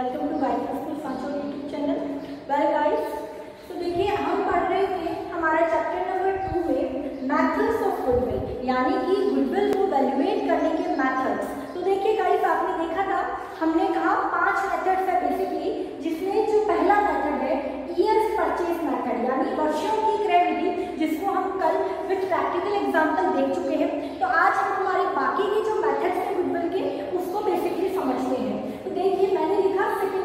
Welcome to guide school Sanchore YouTube channel. Well guys, तो देखिए हम पढ़ रहे थे हमारा चैप्टर नंबर 2 में मैथड्स ऑफ गुडविल, यानी कि गुडविल को वैल्यूएट करने के मेथड्स। तो देखिए गाइस, आपने देखा था हमने कहा 5 मेथड्स है बेसिकली, जिसमें जो पहला मेथड है ईयर्स परचेज मेथड, यानी वर्षों की क्रय विधि, जिसको हम कल विद प्रैक्टिकल एग्जांपल देख चुके हैं। तो आज हम हमारे बाकी के जो मेथड्स हैं गुडविल के, उसको बेसिकली समझते हैं। तो देखिए मैंने लिखा सेकंड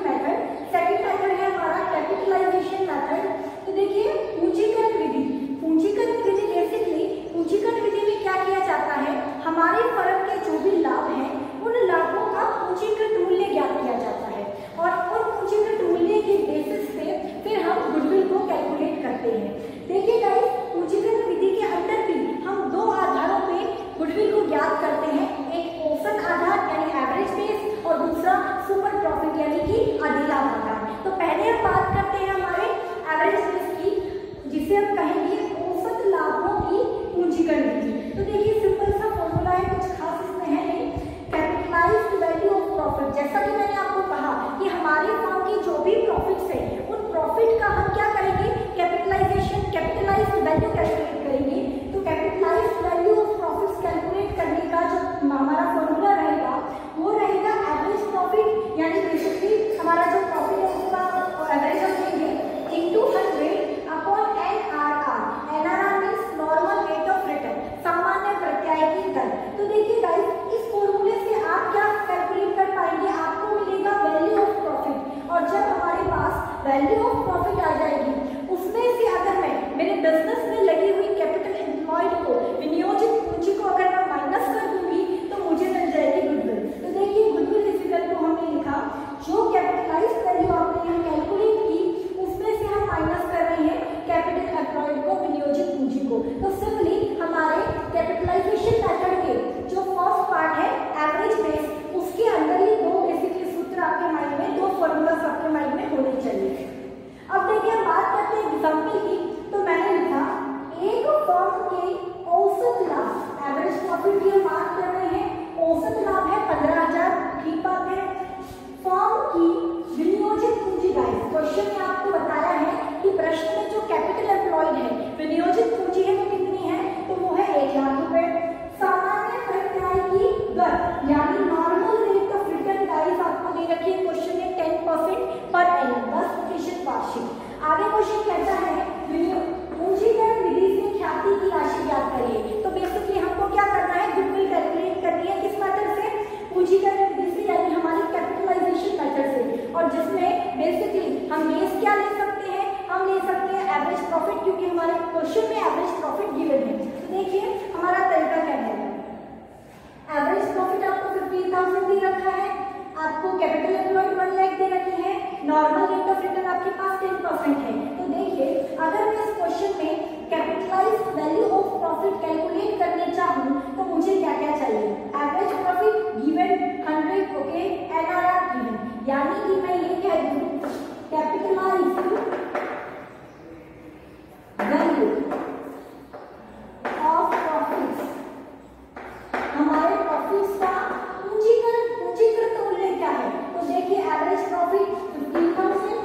मेथड है हमारा कैपिटलाइजेशन मेथड। तो देखिए पूंजीकरण विधि, पूंजीकरण विधि बेसिकली पूंजीकरण विधि में क्या किया जाता है, हमारे फर्म के जो भी लाभ हैं उन लाभों का पूंजीकृत मूल्य ज्ञात किया जाता है और उन पूंजीकृत मूल्य के बेसिस पे फिर हम गुडविल को कैलकुलेट करते हैं। देखिए गाइस, पूंजीकरण विधि के अंदर भी हम 2 आधारों पे गुडविल को ज्ञात करते हैं, एक औसत आधार यानी एवरेज बेस और दूसरा सुपर प्रॉफिट यानी कि अधिलाभ आधार। तो पहले हम बात करते हैं हमारे एवरेज बेस की, जिसे हम कहेंगे औसत लाभों की पूंजीकरण विधि। तो देखिए सिंपल सा फॉर्मूला है, कुछ खास इसमें है नहीं। कैपिटलाइज्ड वैल्यू ऑफ प्रॉफिट, जैसा कि मैंने आपको कहा कि हमारे फर्म की जो भी प्रॉफिट्स है उन प्रॉफिट का हम क्या करेंगे, कैपिटलाइजेशन, कैपिटलाइज्ड वैल्यू कैलकुलेट करेंगे। तो capitalized value of profits calculate करने का जो हमारा फॉर्मूला रहेगा वो रहेगा एवरेज प्रॉफिट, यानी बेसिकली हमारा जो प्रॉफिट है उसका एवरेज हम लेंगे into 100 upon NRR। NRR means normal rate of return, सामान्य प्रत्यायिकी दर। तो देखिए गाइस, इस फॉर्मूले से आप क्या कैलकुलेट कर पाएंगे, आपको मिलेगा वैल्यू ऑफ प्रॉफिट। और जब हमारे पास वैल्यू ऑफ प्रॉफिट आ जाएगी, उसमें से अगर मैं मेरे बिजनेस में लगी हुई कैपिटल एम्प्लॉयड को, विनियोजित पूंजी को अगर मैं माइनस कर दूंगी तो मुझे मिल जाएगी गुडविल। तो देखिए गुडविल इस इक्वल टू हमने लिखा जो कैपिटलाइज्ड वैल्यू आपने यहाँ कैलकुलेट की उसमें से हम माइनस कर रहे हैं कैपिटल एम्प्लॉयड को, विनियोजित पूंजी को। तो सिंपली हमारे कैपिटलाइजेशन मेथड के जो फर्स्ट पार्ट है एवरेज बेस, उसके अंदर ही 2 बेसिकली सूत्र आपके माइंड में, 2 फॉर्मूलास आपके माइंड में होने चाहिए। अब देखिए हम बात करते हैं एग्जाम्पल की। तो मैंने लिखा एक फर्म के औसत लाभ, एवरेज प्रॉफिट की हम बात कर रहे हैं, औसत लाभ है 15,000, ठीक बात है। फर्म की विनियोजित पूंजी, गाइस क्वेश्चन में आपको बताया है कि प्रश्न में जो कैपिटल एम्प्लॉयड है, विनियोजित पूंजी है वो कितनी है, तो वो है 1 लाख रुपए। सामान्य प्रत्यायिकी दर यानी normal rate of return, guys आपको दे रखी है क्वेश्चन में 10% पर एनम, 10% वार्षिक। आगे क्वेश्चन कहता है पूंजीकरण विधि से ख्याति की राशि ज्ञात करिए। तो बेसिकली हमको क्या करना है, गुडविल कैलकुलेट करनी है किस मेथड से, पूंजीकरण विधि से, यानी हमारी कैपिटलाइजेशन मेथड से। और जिसमें बेसिकली हम बेस क्या ले सकते हैं, हम ले सकते हैं एवरेज प्रॉफिट, क्योंकि हमारे क्वेश्चन में एवरेज प्रॉफिट गिवन है। तो देखिए हमारा तरीका क्या है, एवरेज प्रॉफिट आपको 15,000 दे रखा है, आपको कैपिटल एम्प्लॉयड 1 लाख दे रखी है, नॉर्मल रेट ऑफ रिटर्न आपके पास 10% है। तो देखिए अगर मैं इस क्वेश्चन में capitalized value of profit calculate करने चाहूँ तो मुझे क्या क्या चाहिए, average profit given 100, okay, NRR given, यानी कि मैं ये कह दूँ कैपिटलाइज्ड वैल्यू ऑफ प्रॉफिट्स, हमारे प्रॉफिट्स का पूंजीकृत मूल्य क्या है। तो देखिए average profit 15,000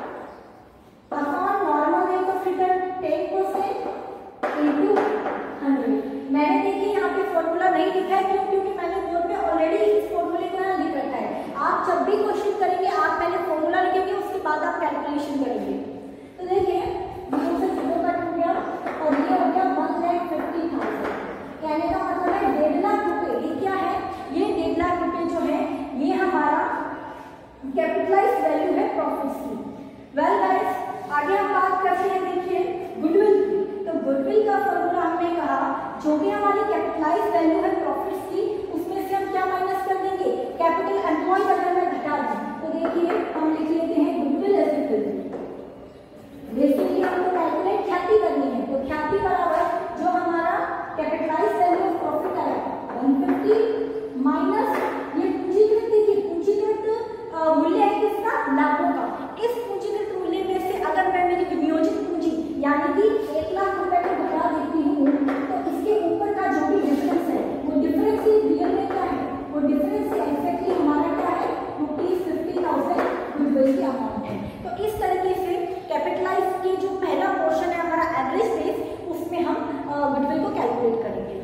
upon normal rate of return 10% into 100। मैंने देखिए यहाँ पे फॉर्मूला नहीं लिखा है, क्यों, क्योंकि मैंने बोर्ड पे ऑलरेडी इस फॉर्मूले को यहाँ लिख रखा है। आप जब भी क्वेश्चन करेंगे आप पहले फॉर्मूला लिखेंगे, उसके बाद आप कैलकुलेशन करेंगे। तो देखिए 0 से 0 कट हो गया और ये हो गया 1,50,000। कहने का मतलब है 1.5 लाख रुपए। ये क्या है, ये 1.5 लाख रुपए जो है ये हमारा कैपिटलाइज्ड वैल्यू है प्रॉफिट्स की। वेल गाइस, आगे हम बात करते हैं देखिए गुडविल की। तो गुडविल का फॉर्मूला हमने कहा जो भी हमारी कैपिटलाइज्ड वैल्यू है प्रॉफिट्स की, उसमें से हम क्या माइनस कर देंगे, कैपिटल एम्प्लॉयड अगर मैं घटा दूं तो देखिए हम लिख लेते हैं goodwill is equal to, basically हमको कैलकुलेट ख्याति करनी है, तो ख्याति बराबर जो हमारा कैपिटलाइज्ड वैल्यू ऑफ प्रॉफिट आया 150 माइनस ये पूंजीकृत, देखिए पूंजीकृत मूल्य है किसका, लाभों का। इस पूंजीकृत मूल्य में से अगर मैं मेरी विनियोजित पूंजी यानी कि 1 लाख रुपए को घटा देती हूँ तो इसके ऊपर का जो भी डिफरेंस है वो गुडविल की अमाउंट है। तो इस तरीके से कैपिटलाइज के जो पहला पोर्शन है हमारा एवरेज बेस, उसमें हम गुडविल को कैलकुलेट करेंगे।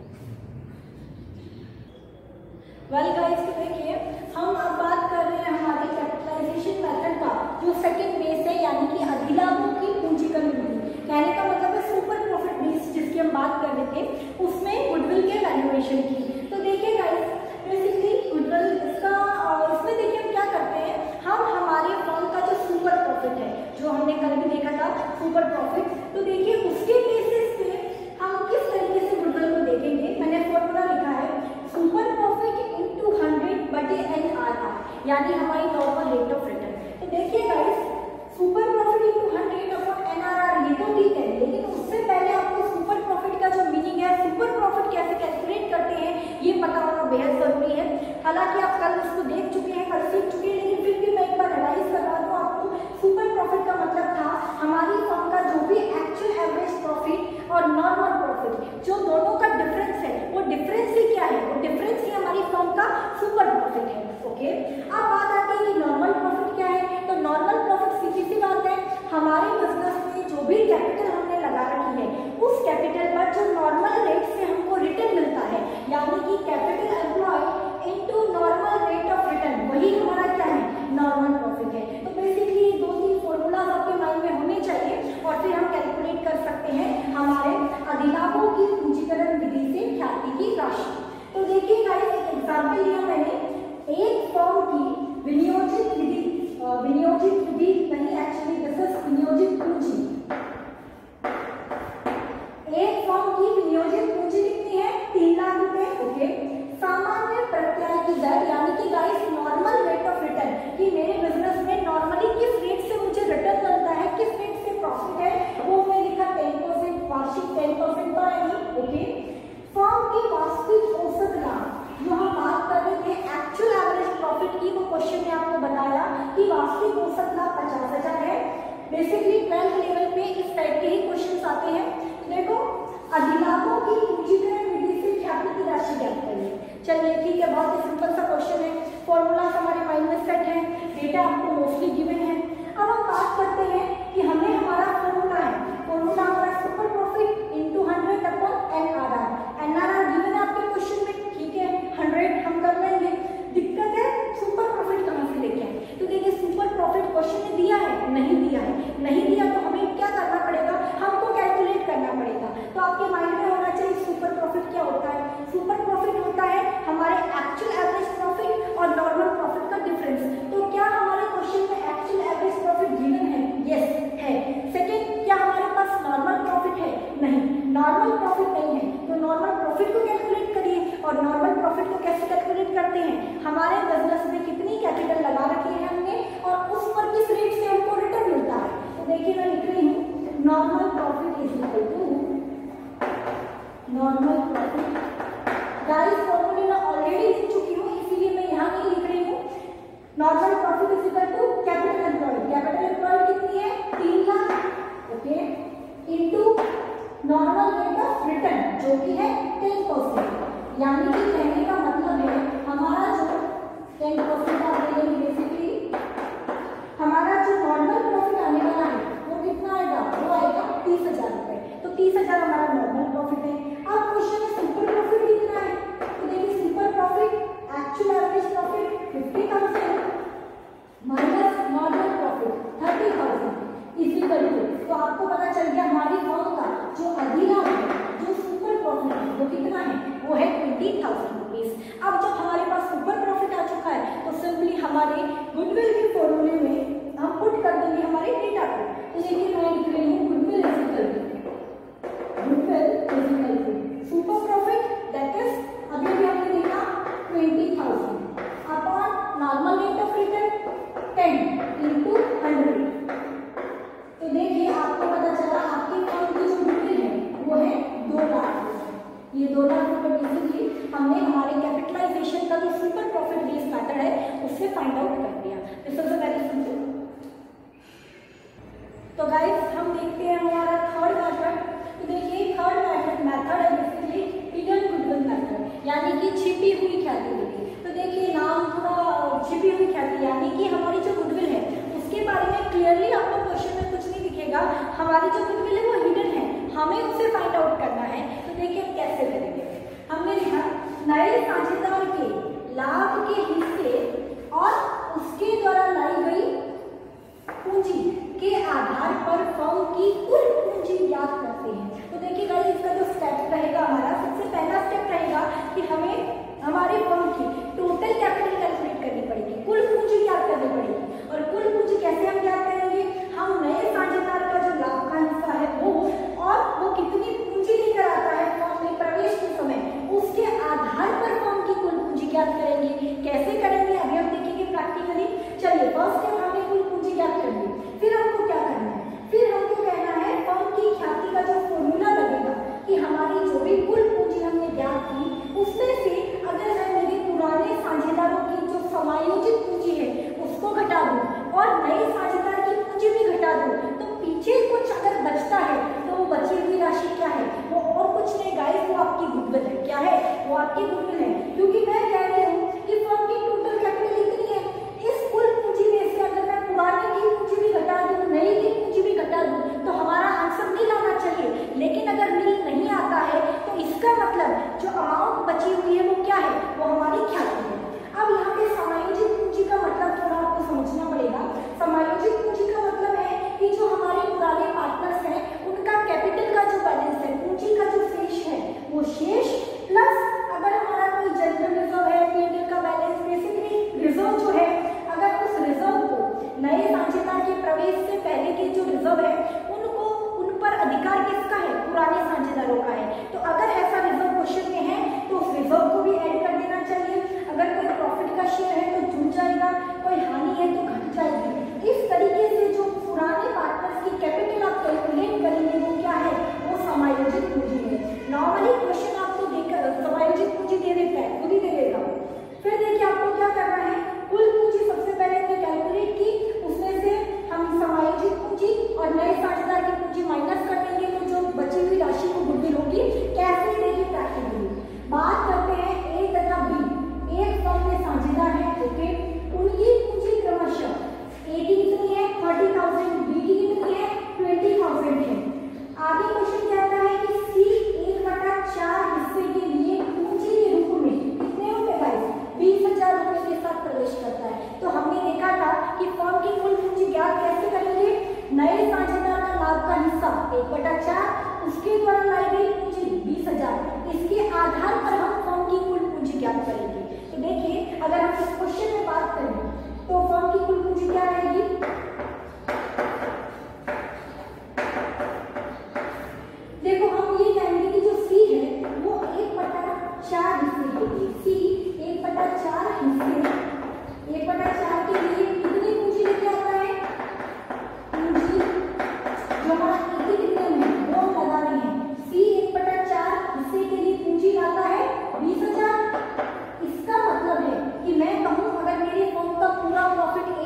वेल गाइस, तो देखिए हम अब बात कर रहे हैं हमारे कैपिटलाइजेशन मेथड का जो सेकंड बेस है, यानी कि अधिलाभों की पूंजीकरण विधि। कहने का मतलब है सुपर प्रॉफिट बेस जिसकी हम बात कर रहे थे, उसमें गुडविल के वैल्यूएशन की। तो देखिए गाइस, बेसिकली गुडविल इसमें देखिए हम क्या करते हैं, हम हमारे फर्म का जो सुपर प्रॉफिट है, जो हमने कल भी देखा था सुपर प्रॉफिट, तो देखिए उसके बेसिस पे हम किस तरीके से गुडविल को देखेंगे। मैंने फॉर्मूला लिखा है सुपर प्रॉफिट इंटू 100/NRR, यानी हमारी नॉर्मल रेट ऑफ रिटर्न। तो देखिए guys, super profit into 100/NRR ये तो ठीक है, लेकिन उससे पहले आपको सुपर प्रॉफिट का जो मीनिंग है, सुपर प्रॉफिट कैसे कैलकुलेट करते हैं, ये पता होना बेहद जरूरी है। हालांकि आप कल उसको देख चुके हैं, कल सीख चुके हैं, लेकिन फिर भी मैं एक बार रिवाइज करवा दूं आपको। सुपर प्रॉफिट का मतलब था हमारी फर्म का जो भी एक्चुअल एवरेज प्रॉफिट और नॉर्मल प्रॉफिट, जो दोनों का डिफरेंस है, वो डिफरेंस ही क्या है, वो डिफरेंस ही हमारी फर्म का सुपर प्रॉफिट है। ओके, अब बात आती है कि नॉर्मल प्रॉफिट क्या है। तो नॉर्मल प्रॉफिट सीधी सी बात है, हमारे बिजनेस में जो भी कैपिटल हमने लगा रखी है, उस कैपिटल पर जो नॉर्मल रेट से हमको रिटर्न मिलता है, यानी कि capital employed into normal rate of return, वही हमारा क्या है, नॉर्मल प्रॉफिट है। तो बेसिकली 2-3 फॉर्मूलाज आपके माइंड में होने चाहिए और फिर हम कैलकुलेट कर सकते हैं हमारे अधिलाभों की पूंजीकरण विधि से ख्याति की राशि। तो देखिए गाइस, एक एग्जांपल लिया मैंने, एक फर्म की विनियोजित विधि नहीं, एक्चुअली दिस इज विनियोजित पूंजी। एक फर्म की विनियोजित पूंजी कितनी है, 3 लाख रुपए। ओके, सामान्य प्रत्याय की दर, यानी कि guys normal rate of return, कि मेरे बिजनेस में नॉर्मली किस रेट से मुझे रिटर्न मिलता है, किस रेट से प्रॉफिट है, वो मैं लिखा 10%, वार्षिक 10% पर है। ओके, फर्म की वास्तविक औसत लाभ, जो हम बात कर रहे थे एक्चुअल एवरेज प्रॉफिट की, वो क्वेश्चन ने आपको बताया कि वास्तविक औसत लाभ 50,000 है। बेसिकली 12th लेवल पे इस टाइप के ही क्वेश्चन आते हैं। देखो, अधिलाभों की पूंजीकरण विधि से ख्याति की राशि ज्ञात करिए। चलिए ठीक है, बहुत ही सिंपल सा क्वेश्चन है, फॉर्मूला हमारे माइंड में सेट है, डेटा आपको मोस्टली गिवन है। अब हम बात करते हैं कि हमें हमारा फॉर्मूला है, फॉर्मूला हमारा super profit into 100/NRR। NRR given है आपके क्वेश्चन में, ठीक है, 100 हम कर लेंगे। दिक्कत है सुपर प्रॉफिट कहाँ से लेके आए। तो देखिए, सुपर प्रॉफिट क्वेश्चन ने दिया है, नहीं दिया है, नहीं दिया तो हमें क्या करना पड़ेगा, हमको कैलकुलेट करना पड़ेगा। तो आपके माइंड में होना चाहिए सुपर प्रॉफिट क्या होता है। सुपर प्रॉफिट होता है हमारे एक्चुअल एवरेज प्रॉफिट और नॉर्मल प्रॉफिट का डिफरेंस। तो क्या हमारे क्वेश्चन में एक्चुअल एवरेज प्रॉफिट गिवन है? यस है। सेकंड, क्या हमारे पास नॉर्मल प्रॉफिट है? नहीं, नॉर्मल प्रॉफिट नहीं है। तो नॉर्मल प्रॉफिट को कैलकुलेट करिए, और नॉर्मल प्रॉफिट को कैसे कैलकुलेट करते हैं, हमारे बिजनेस में कितनी कैपिटल लगा रखी है हमने और उस पर किस रेट से हमको रिटर्न मिलता है। तो देखिए, मैं लिख रही हूँ normal profit is equal to normal profit. Guys, फॉर्मूले मैं ऑलरेडी लिख चुकी हूँ, इसीलिए मैं यहाँ नहीं लिख रही हूँ। Normal profit is equal to capital employed. Capital employed कितनी है, 3 lakh. Okay, into normal rate of return जो कि है 10%, यानी कि कहने का मतलब है हमारा जो 10% आप लेंगे, बेसिकली हमारा जो नॉर्मल प्रॉफिट आने वाला है वो कितना आएगा, वो आएगा 30,000 रुपए। तो 30,000 हमारा नॉर्मल प्रॉफिट है। अब क्वेश्चन है सुपर प्रॉफिट कितना है। तो देखिए, super profit actual average profit 50,000 minus normal profit 30,000 equal to, तो आपको पता चल गया हमारी फर्म का जो अधिलाभ है, जो सुपर प्रॉफिट है, वो कितना है, वो है 20,000 रुपीज। अब जब हमारे पास सुपर प्रॉफिट आ चुका है, तो सिंपली हमारे गुडविल के फॉर्मूले में हम पुट कर देंगे हमारे डेटा को। तो देखिए, मैं लिख रही हूँ goodwill is equal to super profit, that is अभी भी हमने देखा 20,000 upon normal rate of return 10 into 100। तो देखिए, आपको पता चला आपकी फर्म की जो गुडविल है वो है 2 लाख रुपए। ये 2 लाख रुपए बेसिकली हमने हमारे कैपिटलाइजेशन का जो सुपर प्रॉफिट बेस मेथड है उससे फाइंड आउट कर दिया। This is a very simple. तो गाइस, हम देखते हैं आधार पर फर्म की कुल पूंजी ज्ञात करते हैं। तो देखिए गाइस, इसका जो स्टेप रहेगा हमारा, सबसे पहला स्टेप रहेगा कि हमें हमारे फर्म की टोटल कैपिटल कैलकुलेट करनी पड़ेगी, कुल पूंजी ज्ञात करनी पड़ेगी। और कुल पूंजी कैसे हम ज्ञात करेंगे? हम नए साझेदार का जो लाभ का हिस्सा है वो, और वो कितनी पूंजी लेकर आता है फर्म में प्रवेश के समय, उसके आधार पर फर्म की कुल पूंजी ज्ञात करेंगे। कैसे करेंगे अभी हम देखेंगे प्रैक्टिकली। चलिए फर्स्ट स्टेप हमने कुल पूंजी ज्ञात कर ली। फिर हमको क्या करना है? फिर हमको कहना है फर्म की ख्याति का जो फॉर्मूला लगेगा कि हमारी जो भी कुल पूंजी हमने ज्ञात की उसमें से अगर मैं मेरे पुराने साझेदारों की जो समायोजित पूंजी है उसको घटा दूं और नए साझेदार की पूंजी भी घटा दूं, तो पीछे कुछ अगर बचता है तो वो बची हुई राशि क्या है? वो और कुछ नहीं गाइस, वो आपकी गुडविल है। क्या है? वो आपकी गुडविल है। क्योंकि मैं कह रही हूँ कि फर्म की टोटल कैपिटल इतनी है, इस कुल पूंजी में से अगर मैं पुराने की पूंजी भी घटा दूं, नई की पूंजी भी घटा दूं, तो हमारा आंसर मिल आना चाहिए। लेकिन अगर मिल नहीं आता है तो इसका मतलब जो अमाउंट बची हुई है वो क्या है? वो हमारी ख्याति है। अब यहाँ पे समायोजित पूंजी का मतलब थोड़ा आपको समझना पड़ेगा। समायोजित पूंजी का मतलब है कि जो हमारे पुराने पार्टनर्स हैं उनका कैपिटल का जो बैलेंस है, पूंजी का जो शेष है, वो शेष प्लस अगर हमारा कोई जनरल रिजर्व है, पीएनएल का बैलेंस, बेसिकली रिजर्व जो है, अगर उस रिजर्व को नए साझेदार के प्रवेश से पहले के जो रिजर्व है उनको, उन पर अधिकार किसका है? पुराने साझेदारों का है। तो अगर ऐसा रिजर्व क्वेश्चन में है तो उस रिजर्व को भी ऐड कर देना चाहिए। अगर कोई प्रॉफिट का शेयर है तो जुड़ जाएगा, कोई हानि है तो घट जाएगी। इस तरीके से जो पुराने पार्टनर्स की कैपिटल आप कैलकुलेट करेंगे वो क्या है? वो समायोजित पूंजी है। नॉर्मली क्वेश्चन आपको देकर समायोजित पूंजी दे देता है, खुद ही दे देगा। फिर देखिए आपको क्या करना है, कुल पूंजी सबसे पहले हमने कैलकुलेट की, उसमें से हम समायोजित पूंजी और नए साझेदार की पूंजी माइनस कर देंगे तो जो बची हुई राशि को गुडविल होगी। कैसे? देखिए प्रैक्टिकली बात करते हैं ए तथा बी, एक फर्म में साझेदार है, ओके, उनकी पूंजी क्रमशः ए की कितनी है? 30,000, बी की कितनी है? 20,000 है। आगे क्वेश्चन कहता है कि सी 1/4 हिस्से के लिए पूंजी के रूप में कितने होते गाइस? 20,000 रुपए के साथ प्रवेश करता है। तो हमने देखा था कि फर्म की कुल पूंजी ज्ञात कैसे करेंगे? नए साझेदार का लाभ का हिस्सा 1/4, उसके द्वारा लाई गई पूंजी 20,000, इसके आधार पर हम फर्म की कुल पूंजी ज्ञात करेंगे। तो देखिए अगर हम इस क्वेश्चन में बात करें तो फर्म की कुल पूंजी क्या रहेगी? देखो हम ये कहेंगे कि जो सी है वो 1/4 हिस्से के लिए, सी 1/4 हिस्से, 1/4 के लिए कितनी पूंजी लेके आता है? पूंजी जो हमारा कितने में वो लगानी है। सी 1/4 हिस्से के लिए पूंजी लाता है 20,000। इसका मतलब है कि मैं कहूँ अगर मेरी फर्म का पूरा प्रॉफिट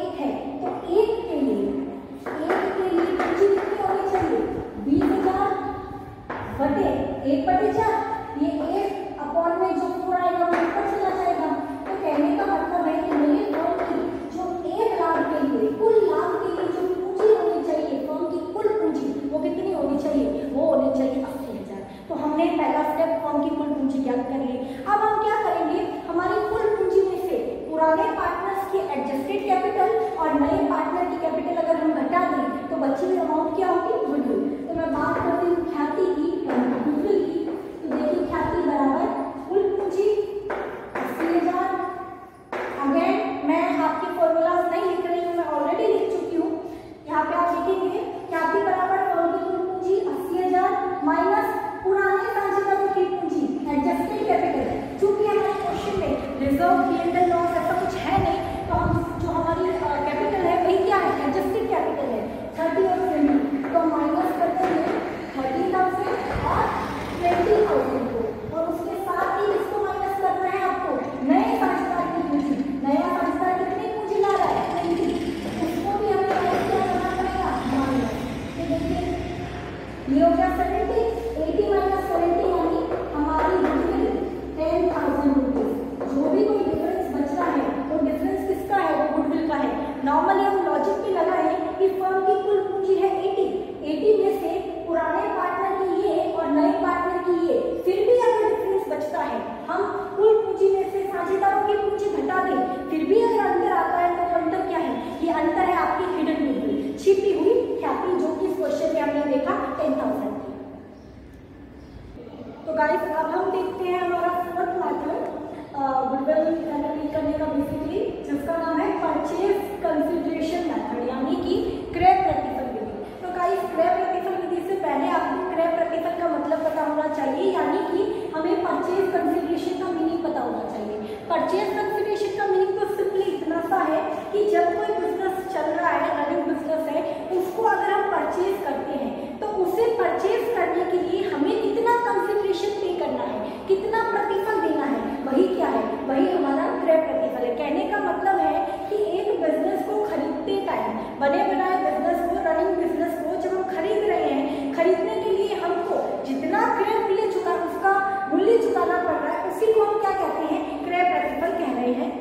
बने बनाए बिजनेस को, रनिंग बिजनेस को जब हम खरीद रहे हैं, खरीदने के लिए हमको जितना क्रय मूल्य चुका उसका मूल्य चुकाना पड़ रहा है, उसी को हम क्या कहते हैं, क्रय प्रतिफल कह रहे हैं।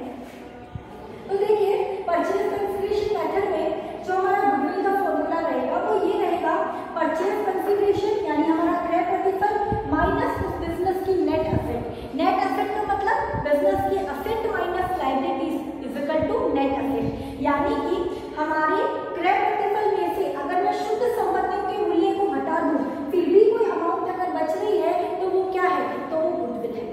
तो देखिए परचेज कंसीडरेशन मेथड में जो हमारा गुडविल का फॉर्मूला रहेगा वो ये रहेगा, परचेज कंसीडरेशन यानी हमारा क्रय प्रतिफल माइनस उस बिजनेस की नेट एसेट। नेट एसेट का मतलब बिजनेस की asset minus liabilities is equal to net asset, यानी कि हमारे क्रय प्रतिफल में से अगर मैं शुद्ध संपत्तियों के मूल्य को घटा दूं फिर भी कोई अमाउंट अगर बच रही है तो वो क्या है, तो वो गुडविल है।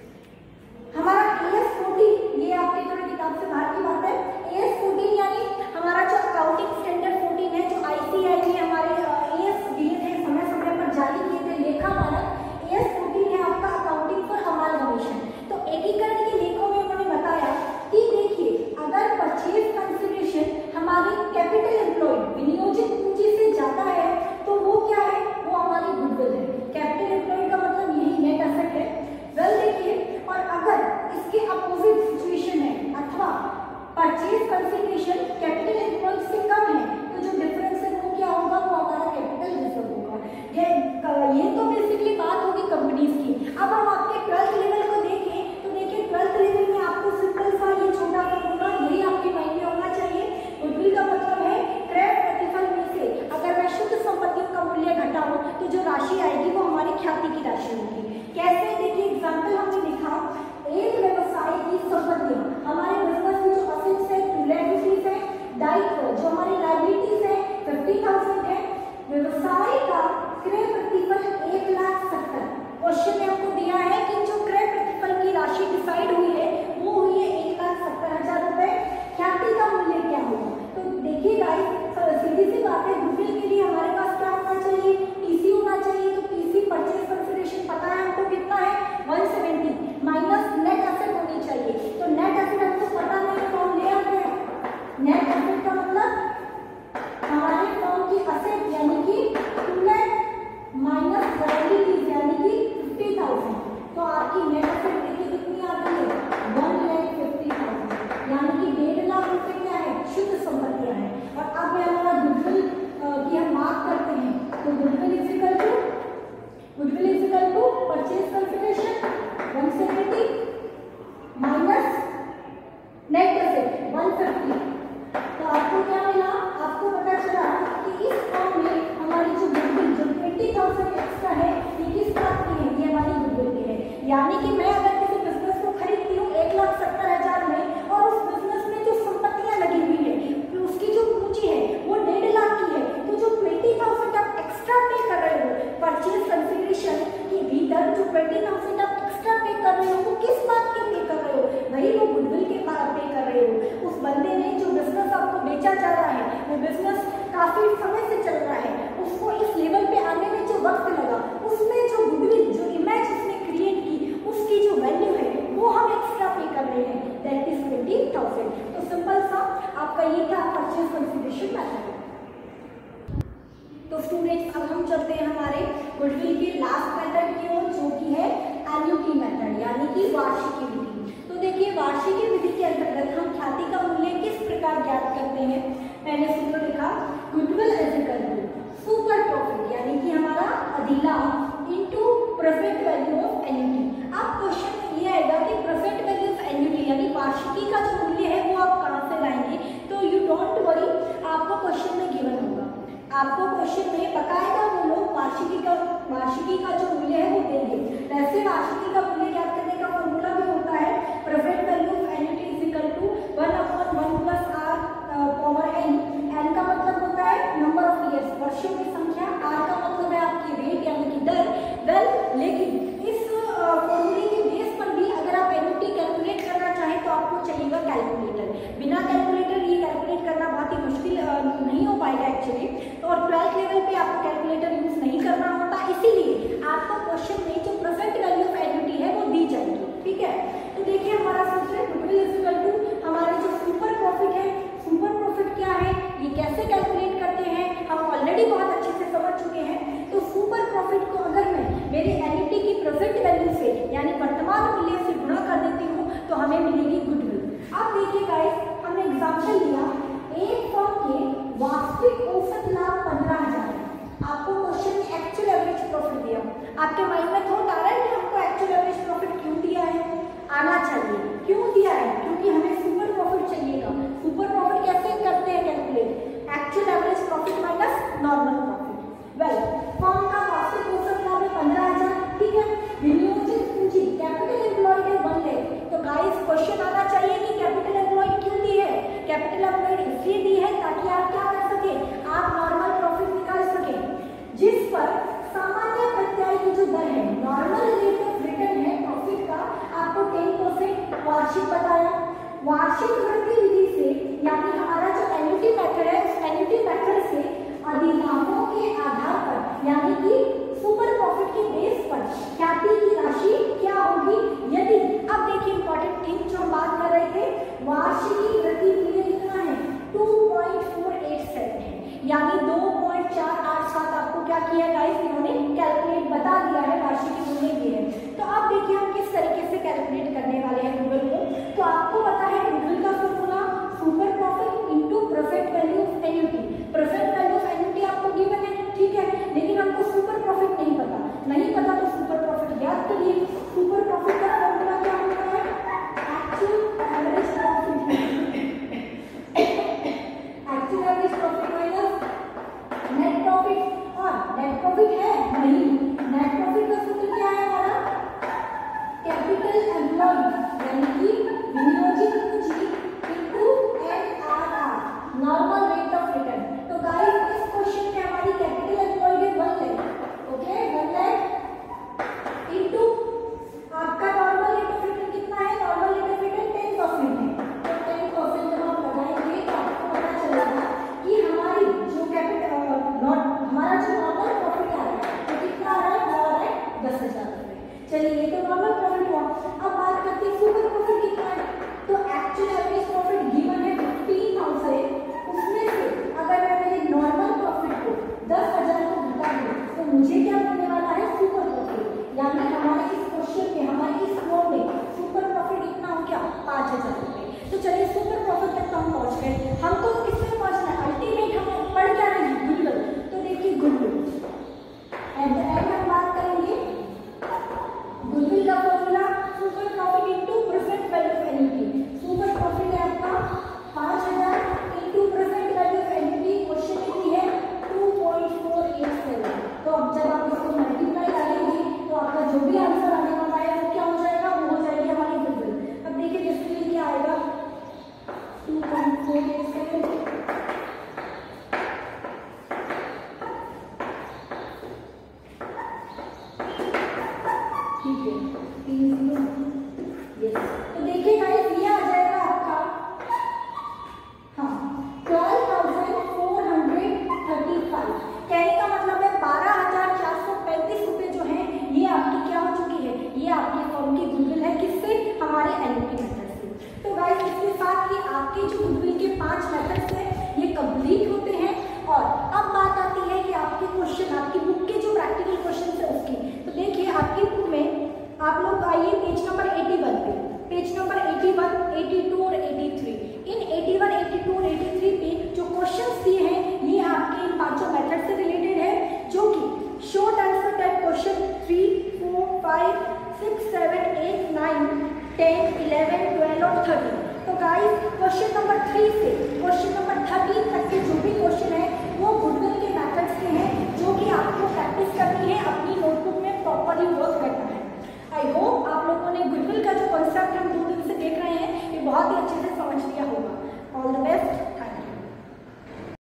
हमारा AS 14, ये आपके थोड़ी किताब से बाहर की बात है। AS 14 यानी हमारा जो अकाउंटिंग स्टैंडर्ड 14 है, जो ICAI ने हमारे AS दिए थे, समय समय पर जारी किए थे लेखा मानक, AS 14 है आपका अकाउंटिंग फॉर अमालगमेशन। तो एकीकरण के लेखों में उन्होंने बताया कि देखिए अगर परचेज कंसीडरेशन हमारी कैपिटल एम्प्लॉयड विनियोजित पूंजी से ज्यादा है तो वो क्या है, वो हमारी गुडविल है। कैपिटल एम्प्लॉयड का मतलब यही नेट एसेट है। वेल देखिए, और अगर इसके अपोजिट सिचुएशन है अथवा परचेज कंसीडरेशन कैपिटल एम्प्लॉयड से कम है तो जो डिफरेंस है वो क्या होगा, वो हमारा कैपिटल रिजर्व होगा। ये तो बेसिकली बात होगी कंपनीज की। अब हम आपके 12th लेवल को देखें तो देखिए 12th लेवल में आपको सिंपल सा ये छोटा फॉर्मूला यही आपके माइंड में होना चाहिए। गुडविल का मतलब है क्रय प्रतिफल में से अगर मैं शुद्ध संपत्तियों का मूल्य घटाऊं तो जो राशि आएगी वो हमारी ख्याति की राशि होगी। कैसे, देखिए एग्जाम्पल हमने लिखा, एक व्यवसाय की संपत्तियां हमारे बिजनेस में जो असेट्स है, लायबिलिटीज है, दायित्व जो हमारी लायबिलिटीज है 50,000 है, व्यवसाय का क्रय प्रतिफल 1,70,000। क्वेश्चन में हमको दिया है कि जो क्रय प्रतिफल की राशि डिसाइड हुई है वो हुई है 1,70,000 रुपए, ख्याति का मूल्य क्या होगा। तो देखिए गाइस सीधी सी बात है, गुडविल के लिए हमारे पास क्या होना चाहिए, टीसी होना चाहिए। तो टीसी परचेज कंसीडरेशन पता है हमको कितना है, 170 माइनस नेट एसेट होनी चाहिए। तो नेट एसेट हमको पता नहीं तो हम ले आते हैं। नेट एसेट का मतलब हमारे फर्म की एसेट यानी कि 2 लाख माइनस लायबिलिटीज यानी कि 50,000। तो आपकी नेट एसेट देखिए कितनी आ गई है, 1,50,000 यानी कि 1.5 लाख रुपए क्या है, शुद्ध संपत्तियां हैं। और अब हमारा गुडविल की हम बात करते हैं तो goodwill is equal to purchase consideration 170 minus net asset 150। तो आपको क्या मिला, आपको पता चला कि इस फॉर्म में हमारी जो गुडविल जो 20,000 एक्स्ट्रा है ये किस बात की है, ये हमारी गुडविल की है। यानी कि मैं अगर किसी बिजनेस को खरीदती हूँ 1,70,000 में और उस बिजनेस में जो संपत्तियां लगी हुई है उसकी जो पूंजी है वो 1.5 लाख की है, तो जो 20,000 आप एक्स्ट्रा पे कर रहे हो परचेज कंसीडरेशन के भीतर, जो 20,000 आप एक्स्ट्रा पे कर रहे हो वो किस बात के पे कर रहे हो, वही वो गुडविल के पे कर रहे हो। उस बंदे ने जो बिजनेस आपको बेचा जा रहा है वो बिजनेस काफी समय से चल रहा है, उसको इस लेवल पे आने में जो वक्त लगा उसमें जो गुडविल जो इमेज उसने क्रिएट की उसकी जो वैल्यू है वो हम एक्स्ट्रा पे कर रहे हैं, दैट इज 20,000। तो सिंपल सा आपका ये था परचेज कंसीडरेशन मेथड। तो स्टूडेंट्स अब हम चलते हैं हमारे गुडविल के लास्ट मेथड की ओर जो कि है एन्युटी मेथड यानी कि वार्षिकी विधि। तो देखिए वार्षिकी विधि के अंतर्गत हम ख्याति का मूल्य किस प्रकार ज्ञात करते हैं। मैंने सूत्र लिखा, goodwill is equal to super profit यानी कि हमारा अधिलाभ into present value of annuity. अब क्वेश्चन में ये आएगा कि प्रेजेंट वैल्यू ऑफ एन्युटी यानी वार्षिकी का जो मूल्य है वो आप कहाँ से लाएंगे। तो यू डोंट वरी, आपको क्वेश्चन में गिवन होगा, आपको क्वेश्चन में बकायदा वो लोग वार्षिकी का जो मूल्य है वो देंगे। वैसे वार्षिकी का मूल्य ज्ञात करने का फॉर्मूला भी होता है present value of annuity is equal to 1/1 plus r power n। n का मतलब होता है नंबर ऑफ ईयर्स, वर्षों की संख्या, r का मतलब है आपकी रेट यानी कि दर। वेल लेकिन इस फॉर्मूले के बेस पर भी अगर आप एन्युटी कैलकुलेट करना चाहें तो आपको चाहिएगा कैलकुलेटर। बिना कैलकुलेटर ये कैलकुलेट करना बहुत ही मुश्किल नहीं हो पाएगा एक्चुअली। और 12th लेवल पे आपको कैलकुलेटर यूज नहीं करना होता, इसीलिए आपको क्वेश्चन में जो प्रेजेंट वैल्यू ऑफ एन्युटी है वो दी जाएगी। ठीक है, तो देखिए हमारा सूत्र गुडविल इज इक्वल टू हमारे जो सुपर प्रॉफिट है। सुपर प्रॉफिट क्या है, ये कैसे कैलकुलेट करते हैं हम ऑलरेडी बहुत अच्छे से समझ चुके हैं। तो सुपर प्रॉफिट को अगर मैं मेरे एन्युटी की प्रेजेंट वैल्यू से यानी वर्तमान मूल्य से गुणा कर देती हूँ तो हमें मिलेगी गुडविल। अब देखिए गाइस, हमने एग्जाम्पल लिया, एक फर्म के आपके माइंड में थॉट आ रहा है कि हमको एक्चुअल एवरेज प्रॉफिट क्यों दिया है? आना चाहिए। क्यों दिया है? क्योंकि हमें सुपर प्रॉफिट चाहिएगा। सुपर प्रॉफिट कैसे करते हैं calculate? Actual average profit minus normal profit. Well, firm का वार्षिक औसत लाभ है 15,000, ठीक है। विनियोजित पूंजी कैपिटल एम्प्लॉयड है 1 लाख। तो गाइस क्वेश्चन आना चाहिए कि कैपिटल एम्प्लॉयड क्यों दी है? कैपिटल एम्प्लॉयड इसलिए दी है ताकि आप क्या कर सके, आप नॉर्मल प्रॉफिट निकाल सके, जिस पर सामान्य प्रत्याय की जो दर है, नॉर्मल रेट ऑफ रिटर्न है प्रॉफिट का, आपको 10% वार्षिक बताया। वार्षिक वृद्धि विधि से, यानी हमारा जो एन्युटी मेथड है, उस एन्युटी मेथड से अधिलाभों के आधार पर, यानी कि सुपर प्रॉफिट के बेस पर ख्याति की राशि क्या होगी यदि, अब देखिए इंपॉर्टेंट थिंग जो हम बात कर रहे थे, वार्षिक वृद्धि मूल्य कितना है? 2.487 है, यानी 2.487 आपको क्या किया गाइस, इन्होंने कैलकुलेट बता दिया है, वार्षिक मूल्य ये है। तो अब देखिए हम किस तरीके से कैलकुलेट करने वाले हैं गुडविल को। तो आपको पता है गुडविल का formula super profit into present value of annuity. Present value of annuity आपको गिवन है, ठीक है, लेकिन हमको सुपर प्रॉफिट नहीं पता। नहीं पता तो सुपर प्रॉफिट याद करिए। सुपर प्रॉफिट का फॉर्मूला क्या होता है? Actual average profit, actual average profit minus net profit. और नेट प्रॉफिट है नहीं, नेट प्रॉफिट का सूत्र क्या है हमारा? कैपिटल एम्प्लॉयड, यानी कि विनियोजित पूंजी into NRR, normal rate of return. तो गाइस इस क्वेश्चन में हमारी कैपिटल एम्प्लॉयड है 1 लाख, ओके, 1 लाख इनटू आपका नॉर्मल रेट ऑफ रिटर्न कितना है? नॉर्मल रेट ऑफ रिटर्न 10% है। तो 10% जब आप लगाएंगे तो आपको पता चलेगा कि हमारी जो कैपिटल हमारा जो नॉर्मल प्रॉफिट आ रहा है तो कितना आ रहा है? वो आ रहा है 10,000 रुपए। चलिए ये तो नॉर्मल प्रॉफिट हुआ। अब बात करते हैं सुपर प्रॉफिट कितना है। तो एक्चुअल एवरेज प्रॉफिट गिवन है 15,000, उसमें से अगर मैं मेरे नॉर्मल प्रॉफिट को 10,000 को घटा दूं तो मुझे क्या मिलने वाला है? Super profit. यानी हमारे इस क्वेश्चन में, हमारे इस फ्लो में सुपर प्रॉफिट कितना हो गया? 5,000 रुपए। तो चलिए सुपर प्रॉफिट तक तो हम पहुंच गए। हमको किसमें पहुंचना है? अल्टीमेट हम पढ़ क्या रहे हैं? गुडविल। तो देखिए गुडविल एट द एंड हम बात करेंगे गुडविल का formula super profit into present value of annuity. Super profit है आपका 5,000 into present value of annuity. Question कितनी है? 2.487। तो अब जब आप इसको मल्टीप्लाई करेंगे तो आपका जो भी आंसर आने वाला है वो क्या हो जाएगा? वो हो जाएगी हमारी गुडविल। अब देखिए जिसके लिए क्या आएगा? 2.487 ठीक है, 30। यस, तो देखिए गाइस ये आ जाएगा आपका, हाँ, 12,435। कहने का मतलब है 12,435 रुपए जो है ये आपकी क्या हो चुकी है? ये आपकी फर्म की गुडविल है। किससे? हमारे एन्युटी मेथड से। तो गाइस इसके साथ ही आपके जो गुडविल के 5 मेथड्स हैं ये कंप्लीट होते हैं। और अब बात आती है कि आपके क्वेश्चन, आपकी बुक के जो प्रैक्टिकल क्वेश्चन है उसकी। तो देखिए आपकी बुक में आप लोग आइए पेज नंबर 81 पे, पेज नंबर 81, 82 और 83। इन 81,